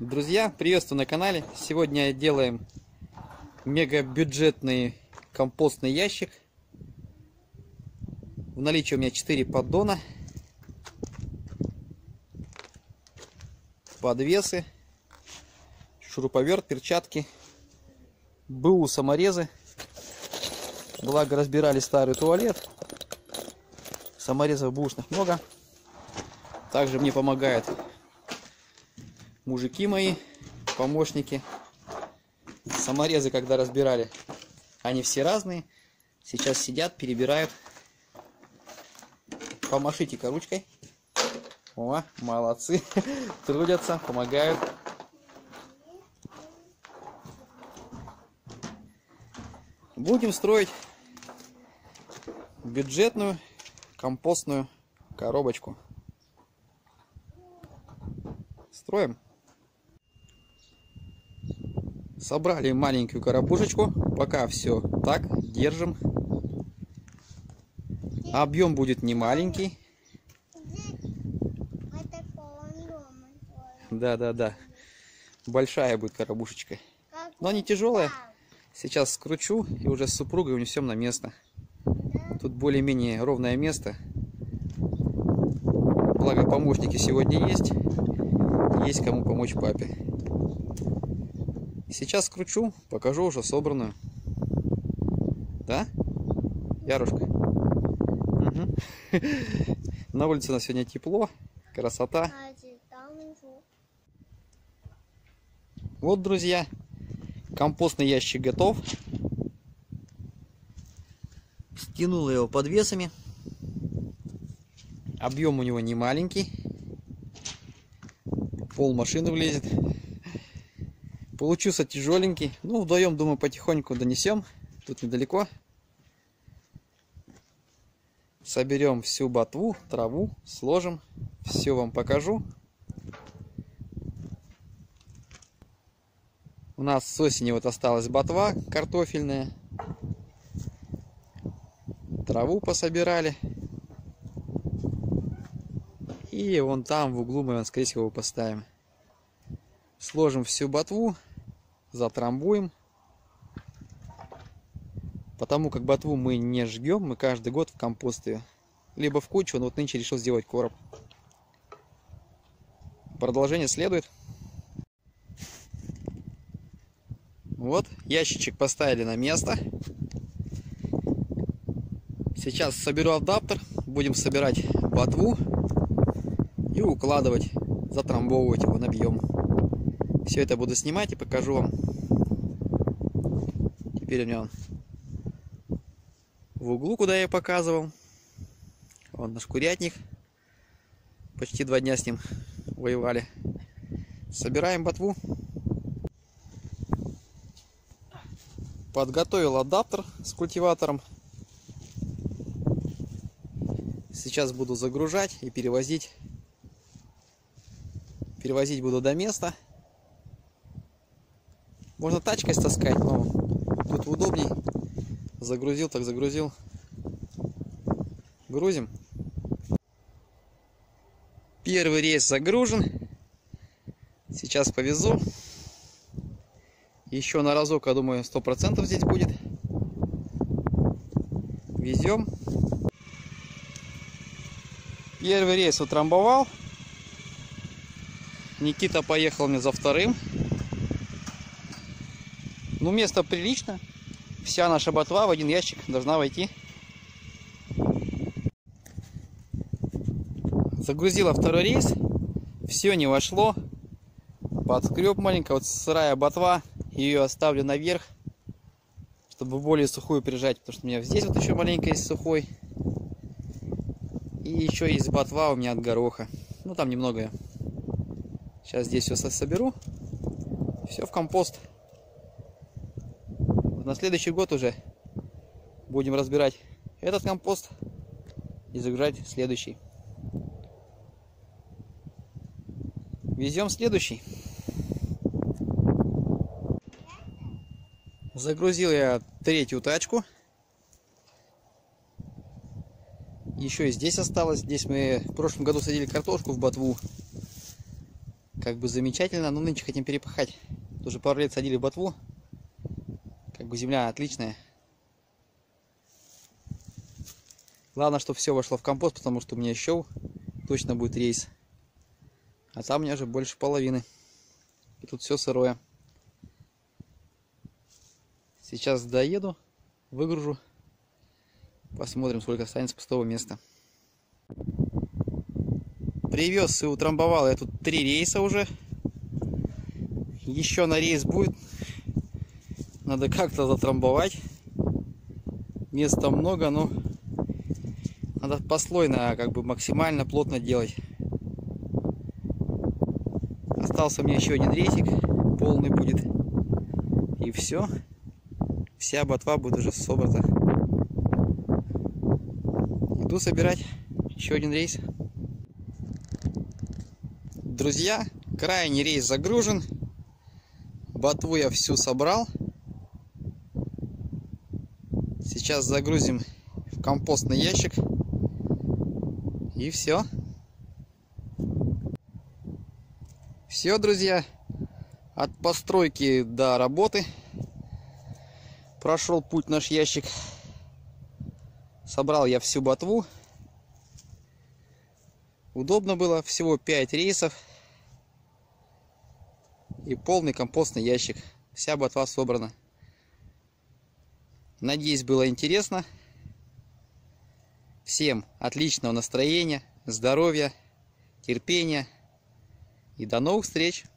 Друзья, приветствую на канале. Сегодня делаем мега бюджетный компостный ящик. В наличии у меня 4 поддона, подвесы, шуруповерт, перчатки, БУ саморезы. Благо разбирали старый туалет. Саморезов бушных много. Также мне помогают мужики мои, помощники. Саморезы, когда разбирали, они все разные. Сейчас сидят, перебирают. Помашите-ка ручкой. О, молодцы. Трудятся, помогают. Будем строить бюджетную компостную коробочку. Строим. Собрали маленькую коробушечку. Пока все так, держим. Объем будет не маленький. Да. Большая будет коробушечка. Но не тяжелая. Сейчас скручу и уже с супругой унесем на место. Тут более-менее ровное место. Благо помощники сегодня есть. Есть кому помочь папе. Сейчас скручу, покажу уже собранную. Да, Ярушка? Угу. На улице у нас сегодня тепло, красота. Вот, друзья, компостный ящик готов. Стянула его подвесами. Объем у него не маленький. Пол машины влезет. Получился тяжеленький. Ну, вдвоем, думаю, потихоньку донесем. Тут недалеко. Соберем всю ботву, траву, сложим. Все вам покажу. У нас с осени вот осталась ботва картофельная. Траву пособирали. И вон там в углу мы, скорее всего, поставим. Сложим всю ботву, затрамбуем. Потому как ботву мы не жгем, мы каждый год в компост ее. Либо в кучу, но вот нынче решил сделать короб. Продолжение следует. Вот, ящичек поставили на место. Сейчас соберу адаптер, будем собирать ботву и укладывать, затрамбовывать его, набьем. Все это буду снимать и покажу вам. Теперь у меня в углу, куда я показывал. Вон наш курятник. Почти 2 дня с ним воевали. Собираем ботву. Подготовил адаптер с культиватором. Сейчас буду загружать и перевозить. Перевозить буду до места. Можно тачкой стаскать, но тут удобней. Загрузил, так загрузил. Грузим. Первый рейс загружен. Сейчас повезу. Еще на разок, я думаю, 100% здесь будет. Везем. Первый рейс утрамбовал. Никита поехал мне за вторым. Ну, место прилично. Вся наша ботва в один ящик должна войти. Загрузила второй рейс. Все не вошло. Подскреб маленько. Вот сырая ботва. Ее оставлю наверх, чтобы более сухую прижать. Потому что у меня здесь вот еще маленько есть сухой. И еще есть ботва у меня от гороха. Ну, там немного. Сейчас здесь все соберу. Все в компост. На следующий год уже будем разбирать этот компост и загружать следующий. Везем следующий. Загрузил я третью тачку. Еще и здесь осталось. Здесь мы в прошлом году садили картошку в ботву. Как бы замечательно, но нынче хотим перепахать. Уже пару лет садили ботву. Как бы земля отличная. Главное, чтобы все вошло в компост, потому что у меня еще точно будет рейс. А там у меня уже больше половины. И тут все сырое. Сейчас доеду, выгружу. Посмотрим, сколько останется пустого места. Привез и утрамбовал я тут 3 рейса уже. Еще на рейс будет. Надо как-то затрамбовать. Места много, но надо послойно, как бы максимально плотно делать. Остался мне еще один рейсик. Полный будет. И все. Вся ботва будет уже собрана. Иду собирать еще один рейс. Друзья, крайний рейс загружен. Ботву я всю собрал. Сейчас загрузим в компостный ящик. И все. Все, друзья. От постройки до работы прошел путь наш ящик. Собрал я всю ботву. Удобно было. Всего 5 рейсов. И полный компостный ящик. Вся ботва собрана. Надеюсь, было интересно. Всем отличного настроения, здоровья, терпения. И до новых встреч!